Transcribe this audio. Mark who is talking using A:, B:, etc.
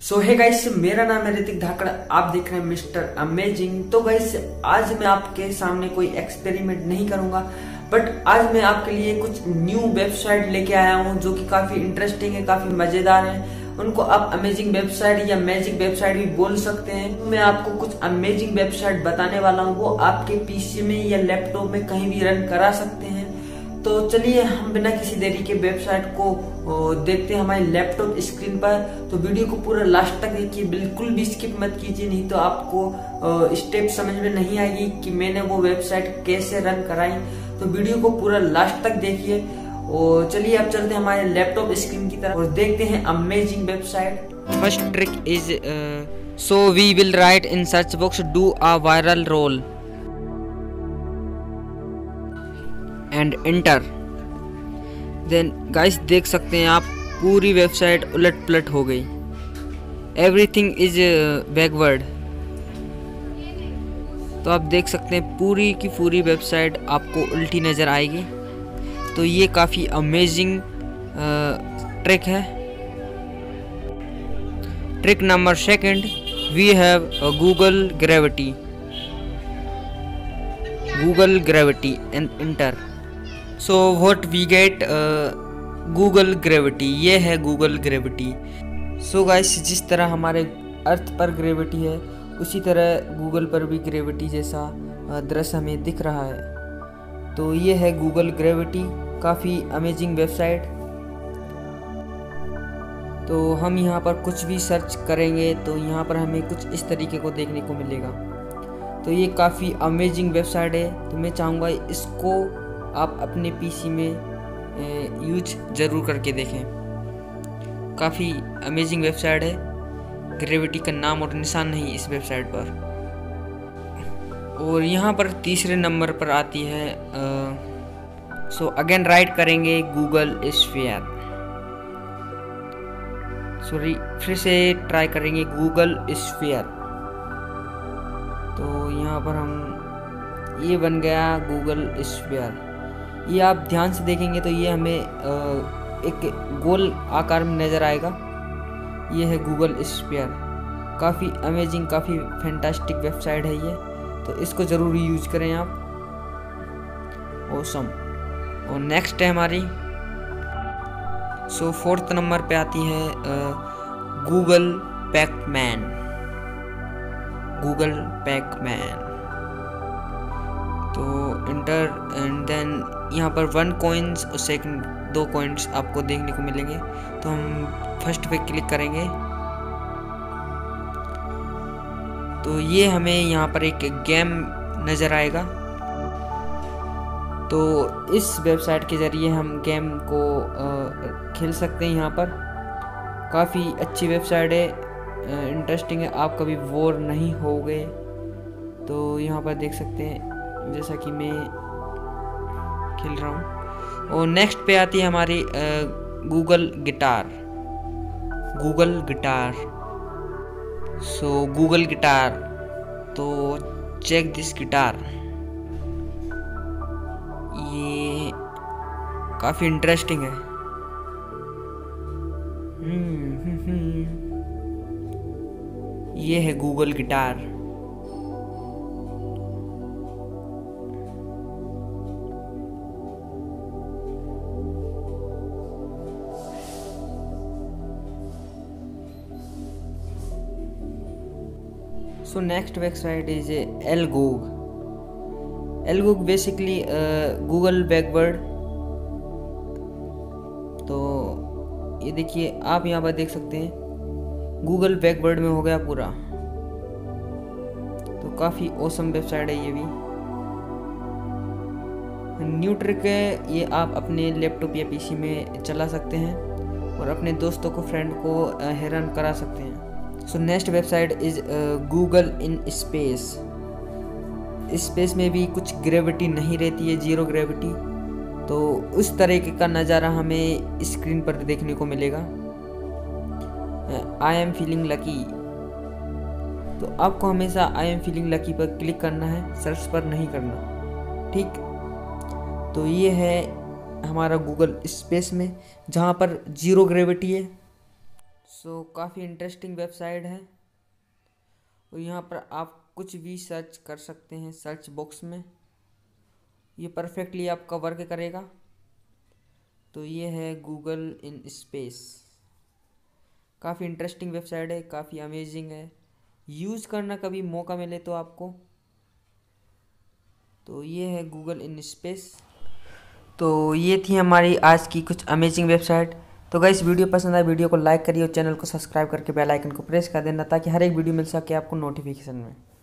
A: सो hey guys, मेरा नाम है ऋतिक धाकड़। आप देख रहे हैं मिस्टर अमेजिंग। तो गाइस, आज मैं आपके सामने कोई एक्सपेरिमेंट नहीं करूंगा, बट आज मैं आपके लिए कुछ न्यू वेबसाइट लेके आया हूं जो कि काफी इंटरेस्टिंग है, काफी मजेदार है। उनको आप अमेजिंग वेबसाइट या मैजिक वेबसाइट भी बोल सकते हैं। मैं आपको कुछ अमेजिंग वेबसाइट बताने वाला हूँ, वो आपके पीसी में या लैपटॉप में कहीं भी रन करा सकते हैं। तो चलिए हम बिना किसी देरी के वेबसाइट को देखते हैं हमारे लैपटॉप स्क्रीन पर। तो वीडियो को पूरा लास्ट तक देखिए, बिल्कुल भी स्किप मत कीजिए, नहीं तो आपको स्टेप समझ में नहीं आएगी कि मैंने वो वेबसाइट कैसे रन कराई। तो वीडियो को पूरा लास्ट तक देखिए। और चलिए अब चलते हैं हमारे लैपटॉप स्क्रीन की तरफ और देखते हैं amazing website.
B: First trick is so we will write in search box do a viral roll and enter. Then guys देख सकते हैं आप पूरी वेबसाइट उलट पुलट हो गई। Everything is backward। तो आप देख सकते हैं पूरी की पूरी वेबसाइट आपको उल्टी नज़र आएगी। तो ये काफ़ी अमेजिंग ट्रिक है। Trick number second, we have Google Gravity and enter. So what we get Google Gravity, ये है Google Gravity। So guys, जिस तरह हमारे अर्थ पर ग्रेविटी है उसी तरह गूगल पर भी ग्रेविटी जैसा दृश्य हमें दिख रहा है। तो ये है गूगल ग्रेविटी, काफ़ी अमेजिंग वेबसाइट। तो हम यहाँ पर कुछ भी सर्च करेंगे तो यहाँ पर हमें कुछ इस तरीके को देखने को मिलेगा। तो ये काफ़ी अमेजिंग वेबसाइट है। तो मैं चाहूँगा इसको आप अपने पीसी में यूज ज़रूर करके देखें। काफ़ी अमेजिंग वेबसाइट है। ग्रेविटी का नाम और निशान नहीं इस वेबसाइट पर। और यहाँ पर तीसरे नंबर पर आती है सो अगेन राइट करेंगे गूगल स्फीयर। सॉरी, फिर से ट्राई करेंगे गूगल स्फीयर। तो यहाँ पर हम ये बन गया गूगल स्फीयर। ये आप ध्यान से देखेंगे तो ये हमें एक गोल आकार में नज़र आएगा। ये है गूगल स्फीयर। काफ़ी अमेजिंग, काफ़ी फैंटास्टिक वेबसाइट है ये। तो इसको ज़रूर यूज करें आप। ऑसम। और नेक्स्ट है हमारी सो फोर्थ नंबर पे आती है गूगल पैकमैन। तो इंटर एंड देन यहाँ पर 1 कॉइन्स और सेकंड 2 कॉइन्स आपको देखने को मिलेंगे। तो हम फर्स्ट पे क्लिक करेंगे तो ये हमें यहाँ पर एक गेम नज़र आएगा। तो इस वेबसाइट के ज़रिए हम गेम को खेल सकते हैं। यहाँ पर काफ़ी अच्छी वेबसाइट है, इंटरेस्टिंग है, आप कभी बोर नहीं होगे। तो यहाँ पर देख सकते हैं जैसा कि मैं खेल रहा हूँ। और नेक्स्ट पे आती है हमारी Google guitar. So Google guitar, तो चेक दिस गिटार। ये काफ़ी इंटरेस्टिंग है। ये है Google guitar. So next website is Elgoog. Elgoog basically Google backward. तो ये देखिए, आप यहाँ पर देख सकते हैं गूगल बैकवर्ड में हो गया पूरा। तो काफ़ी ऑसम वेबसाइट है ये भी। न्यू ट्रिक है ये, आप अपने लैपटॉप या पीसी में चला सकते हैं और अपने दोस्तों को, फ्रेंड को हैरान करा सकते हैं। So next website is Google in space. Space में भी कुछ ग्रेविटी नहीं रहती है, 0 ग्रेविटी। तो उस तरीके का नज़ारा हमें स्क्रीन पर देखने को मिलेगा। I am feeling lucky. तो आपको हमेशा आई एम फीलिंग लकी पर क्लिक करना है, सर्च पर नहीं करना, ठीक। तो ये है हमारा गूगल स्पेस में, जहाँ पर 0 ग्रेविटी है। सो काफ़ी इंटरेस्टिंग वेबसाइट है और यहाँ पर आप कुछ भी सर्च कर सकते हैं सर्च बॉक्स में। ये परफेक्टली आपका वर्क करेगा। तो ये है गूगल इन स्पेस। काफ़ी इंटरेस्टिंग वेबसाइट है, काफ़ी अमेजिंग है। यूज़ करना कभी मौका मिले तो आपको। तो ये है गूगल इन स्पेस। तो ये थी हमारी आज की कुछ अमेजिंग वेबसाइट। तो गाइस वीडियो पसंद आए वीडियो को लाइक करिए और चैनल को सब्सक्राइब करके बेल आइकन को प्रेस कर देना ताकि हर एक वीडियो मिल सके आपको नोटिफिकेशन में।